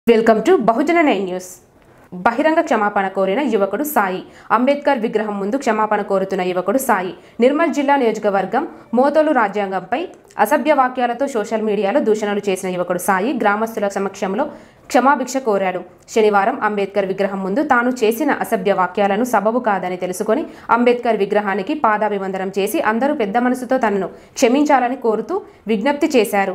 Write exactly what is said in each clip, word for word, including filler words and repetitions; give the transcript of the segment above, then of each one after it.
Welcome to Bahujana nine news. బహిరంగ క్షమాపణ కోరిన యువకుడు సాయి. అంబేద్కర్ విగ్రహం ముందు క్షమాపణ కోరుతున్న యువకుడు సాయి. నిర్మల్ జిల్లా నియోజకవర్గం మోతోలు రాజ్యాంగంపై అసభ్య వాక్యాలతో సోషల్ మీడియాలో దూషణలు చేసిన యువకుడు సాయి గ్రామస్తుల సమక్షంలో క్షమాభిక్ష కోరాడు. శనివారం అంబేద్కర్ విగ్రహం ముందు తాను చేసిన అసభ్య వాక్యాలను సబబు కాదని తెలుసుకొని అంబేద్కర్ విగ్రహానికి పాదాభివందనం చేసి అందరూ పెద్ద మనసుతో తనను క్షమించాలని కోరుతూ విజ్ఞప్తి చేశారు.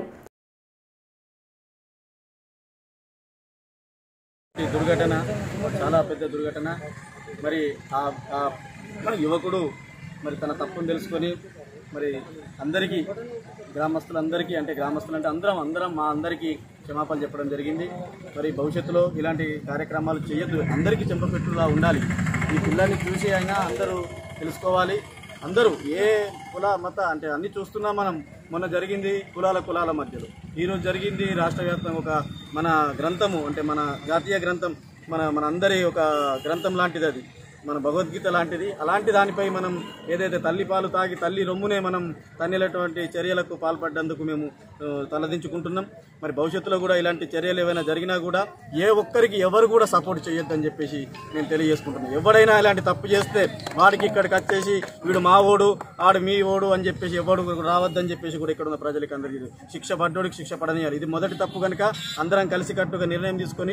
ఈ దుర్ఘటన చాలా పెద్ద దుర్ఘటన. మరి ఆ యువకుడు మరి తన తప్పును తెలుసుకొని మరి అందరికీ గ్రామస్తులందరికీ అంటే గ్రామస్తులు అంటే అందరం అందరం మా అందరికీ క్షమాపణ చెప్పడం జరిగింది. మరి భవిష్యత్తులో ఇలాంటి కార్యక్రమాలు చేయొద్దు, అందరికీ చెంపపెట్టులా ఉండాలి. ఈ పిల్లాన్ని చూసి అయినా అందరూ తెలుసుకోవాలి. అందరూ ఏ కుల మత అంటే అన్ని చూస్తున్నాం మనం. మొన్న జరిగింది కులాల కులాల మధ్యలో, ఈరోజు జరిగింది రాష్ట్ర వ్యాప్తంగా ఒక మన గ్రంథము అంటే మన జాతీయ గ్రంథం మన మన అందరి ఒక గ్రంథం లాంటిది, అది మన భగవద్గీత లాంటిది. అలాంటి దానిపై మనం ఏదైతే తల్లి పాలు తాగి తల్లి రొమ్మునే మనం తన్నిలటువంటి చర్యలకు పాల్పడ్డందుకు మేము తలదించుకుంటున్నాం. మరి భవిష్యత్తులో కూడా ఇలాంటి చర్యలు ఏవైనా జరిగినా కూడా ఏ ఒక్కరికి ఎవరు కూడా సపోర్ట్ చేయొద్దని చెప్పేసి నేను తెలియజేసుకుంటున్నాను. ఎవడైనా ఇలాంటి తప్పు చేస్తే వాడికి ఇక్కడికి వచ్చేసి వీడు మా ఓడు ఆడు మీ ఓడు అని చెప్పేసి ఎవడు రావద్దని చెప్పేసి కూడా ఇక్కడ ఉన్న ప్రజలకి అందరికీ శిక్ష పడ్డోడికి శిక్ష పడనియాలి. ఇది మొదటి తప్పు కనుక అందరం కలిసికట్టుగా నిర్ణయం తీసుకొని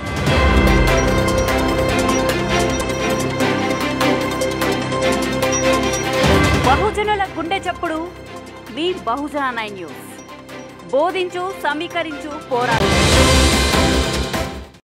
బహుజనుల గుండె చప్పుడు మీ బహుజన నైన్ న్యూస్. బోధించు, సమీకరించు, పోరాడు.